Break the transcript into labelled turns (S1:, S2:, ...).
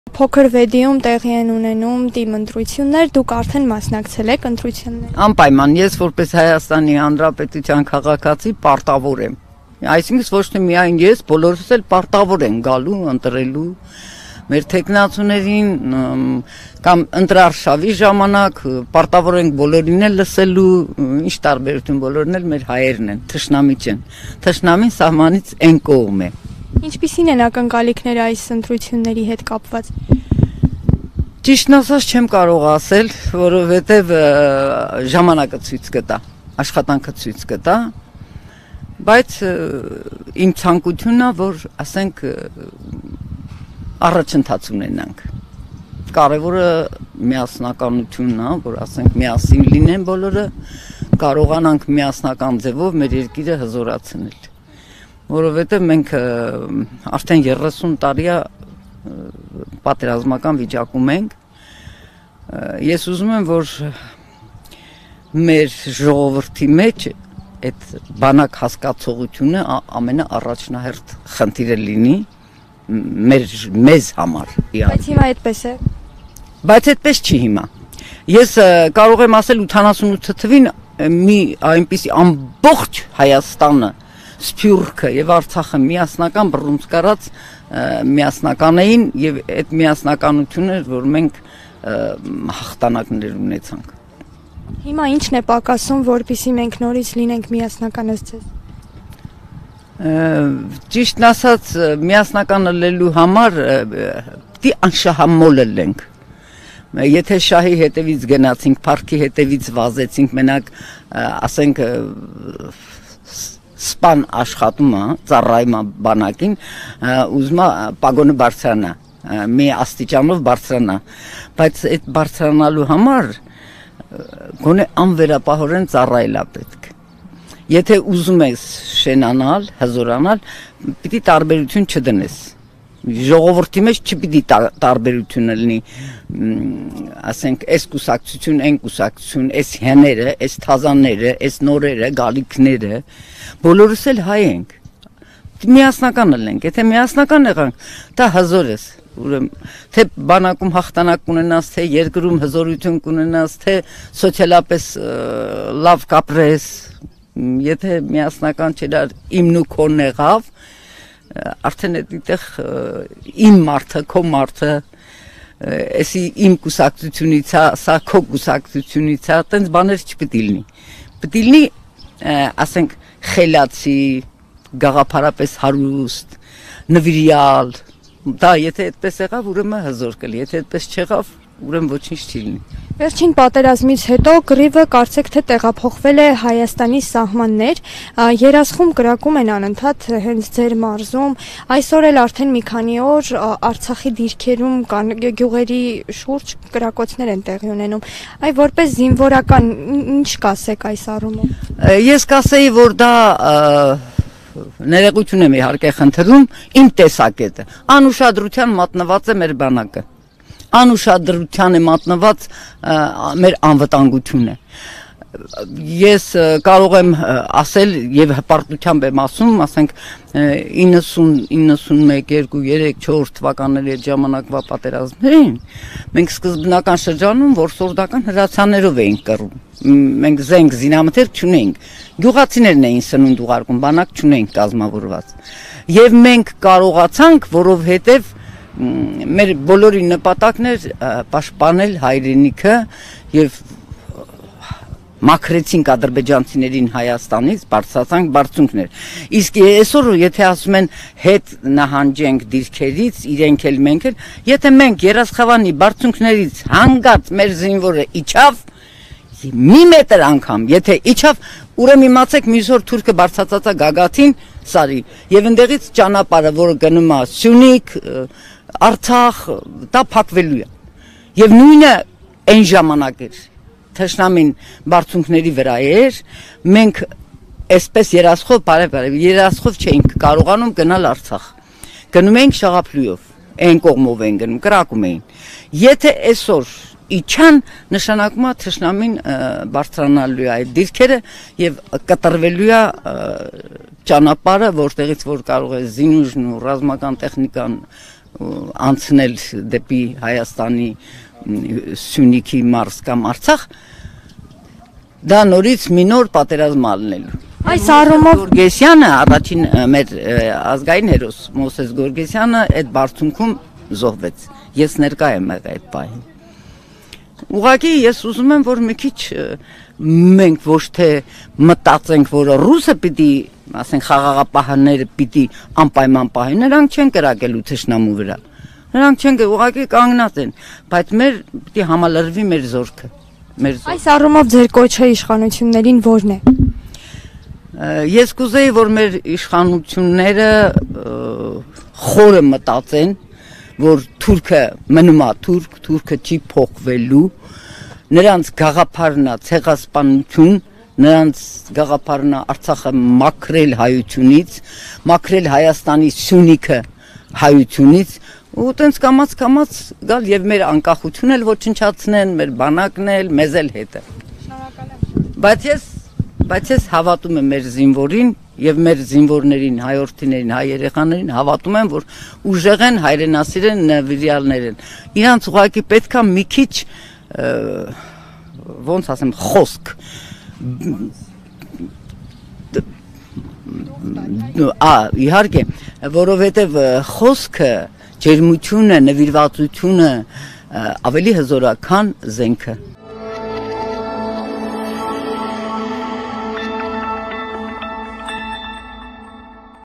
S1: Փոքր վեդիում տեղի են ունենում թիմ ընտրություններ, դուք արդեն մասնակցել եք ընտրություններին։
S2: Անպայման ես որպես Հայաստանի Հանրապետության քաղաքացի պարտավոր եմ։ Այսինքն ոչ թե միայն ես, բոլորս էլ պարտավոր են գալու, ընտրելու մեր տեխնացուներին կամ ընտրարշավի ժամանակ պարտավոր ենք բոլորին էլ լսելու, ինչ տարբերություն բոլորն էլ մեր հայերն են, թշնամի չեն։ Թշնամին սահմանից այն կողմ է։
S1: Ինչպիսին են ակնկալիքները այս ընտրությունների հետ կապված։
S2: Ճիշտն ասած չեմ կարող ասել, որովհետև ժամանակը ցույց կտա, աշխատանքը ցույց կտա, բայց իմ ցանկությունն է, որ ասենք առաջընթաց ունենանք։ Կարևորը միասնականությունն է, որ ասենք միասին լինեն բոլորը, կարողանանք միասնական ձևով մեր երկիրը հզորացնել։ Որովհետև մենք արդեն 30 տարի է պատերազմական վիճակում ենք։ Ես ուզում եմ, որ մեր ժողովրդի մեջ այդ բանակ հասկացողությունը ամենաառաջնահերթ խնդիրը լինի մեզ համար։
S1: Բայց հիմա այդպես է։
S2: Բայց այդպես չի հիմա։ Ես կարող եմ ասել 88 թվին մի այնպիսի ամբողջ Հայաստանը, Սփյուռքը եւ Արցախը միասնական բռունցքարած միասնական էին եւ այդ միասնականությունը որ մենք հաղթանակներ ունեցանք։
S1: Հիմա ինչն է պակասում, որպեսզի մենք նորից լինենք միասնական ըստ ձեզ։
S2: Ճիշտն ասած միասնական լելու համար դի անշահամոլ ենք։ Եթե շահի հետևից գնացինք, парքի հետևից վազեցինք, մենակ ասենք սպան աշխատում է, ծառայում է բանակին, ուզում է պագոնը բարձրանա, մի աստիճանով բարձրանա, բայց այդ բարձրանալու համար գոնե անվերապահորեն ծառայել է պետք։ Եթե ուզում ես շենանալ, հզորանալ, պիտի տարբերություն չդնես։ Ժողովրդի մեջ չպիտի տարբերությունը լինի, ասենք, այս կուսակցություն, այն կուսակցություն, այս հեները, այս թազանները, այս նորերը, գալիքները, բոլորս էլ հայ ենք։ Միասնական ենք, եթե միասնական եղանք, դա հզոր ես։ Թե բանակում հաղթանակ կունենաս, թե երկրում հզորություն կունենաս, թե սոցիալապես լավ կապրես, եթե միասնական չեր իմն ու քոն եղավ, արդեն այդտեղ իմ մարդը, քո մարդը, էսի իմ կուսակցությունից է, սա քո կուսակցությունից է, այդպես բաներ չպիտի լինի։ Պիտի լինի, ասենք, խելացի, գաղափարապես հարուստ, նվիրյալ, դա եթե այդպես եղավ, ուրեմն հզոր կլինի, եթե այդպես չեղավ, ուրեմն ոչինչ չի լինի։
S1: Վերջին պատերազմից հետո կռիվը կարծեք թե տեղափոխվել է Հայաստանի սահմաններ, երազխում կրակում են անընդհատ հենց ձեր մարզում, այսօր էլ արդեն մի քանի օր Արցախի դիրքերում կան գյուղերի շուրջ կրակոցներ են տեղի ունենում։ Այ որպես զինվորական ինչ կասեք այս առումով։
S2: Ես կասեի, որ դա ներողություն եմ իհարկե խնդրում, իմ տեսակետը, անուշադրության մատնված է մեր բանակը, անուշադրության է մատնված մեր անվտանգությունը։ Ես կարող եմ ասել եւ հպարտությամբ եմ ասում, ասենք 90, 91, 2, 3, 4 թվականների այդ ժամանակվա պատերազմներին մենք սկզբնական շրջանում որսորդական հրացաններով էինք կռում։ Մենք զենք զինամթերք չունեինք։ Գյուղացիներն էին սնունդ ուղարկում, բանակ չունեինք կազմավորված։ Եվ մենք կարողացանք, որովհետև մեր բոլորի նպատակն էր պաշտպանել հայրենիքը եւ մաքրեցինք ադրբեջանցիներին Հայաստանից, բարձրացանք բարձունքներ։ Իսկ այսօր եթե ասում են հետ նահանջենք դիրքերից, իրենք էլ մենք էլ, եթե մենք երասխավանի բարձունքներից հանգած մեր զինվորը իջավ, մի մետր անգամ, եթե իջավ, ուրեմն իմացեք մյուս օր թուրքը բարձրացած է Գագաթին, Սարի, եւ այնտեղից ճանապարհը, որը գնում է Սյունիք, Արցախ, դա փակվելու է։ Եվ նույնը այն ժամանակ էր թշնամին բարձունքների վրա էր, մենք այսպես երասխով, երասխով չէինք կարողանում գնալ Արցախ։ Գնում էինք Շաղափլույով, այն կողմով էին գնում, կրակում էին։ Եթե այսօր իջան, նշանակում է թշնամին բարձրանալու է այդ դիրքերը եւ կտրվելու է ճանապարհը, որտեղից որ կարող է զինուժն ու ռազմական տեխնիկան անցնել դեպի Հայաստանի Սյունիքի մարզ կամ Արցախ, դա նորից մի նոր պատերազմ ալնելու։
S1: Այս առումով
S2: Գորգեսյանը, առաջին մեր ազգային հերոս Մոսես Գորգեսյանը այդ բարձունքում զոհվեց։ Ես ներկա եմ եղել այդ պահին։ Ուղղակի ես ուզում եմ, որ մի քիչ մենք ոչ թե մտածենք, որ ռուսը պիտի, ասենք, խաղաղապահները պիտի անպայման պահեն, նրանք չեն կրակելու թշնամու վրա։ Նրանք չեն ուղղակի կանգնած են, բայց մեր պիտի համալրվի մեր զորքը։
S1: Այս առումով ձեր կոչը իշխանություններին ո՞րն է։
S2: Ես կուզեի, որ մեր իշխանությունները խորը մտածեն, որ թուրքը մնում է թուրք, թուրքը չի փոխվելու, նրանց գաղափարն է ցեղասպանություն, նրանց գաղափարն է Արցախը մաքրել հայությունից, մաքրել Հայաստանի Սյունիքը հայությունից, ու տենց կամաց գալ եւ մեր անկախությունն էլ ոչնչացնեն, մեր բանակն էլ, մեզ էլ հետը։ Բայց ես հավատում եմ մեր զինվորին եւ մեր զինվորներին, հայորդիներին, հայ երեխաներին, հավատում եմ, որ ուժեղ են, հայրենասիրեն, նվիրյալներ են։ Իրանց ուղղակի պետքա մի քիչ ոնց ասեմ, խոսք իհարկե, որովհետև խոսքը, ջերմությունը, նվիրվածությունը ավելի հզոր է, քան զենքը։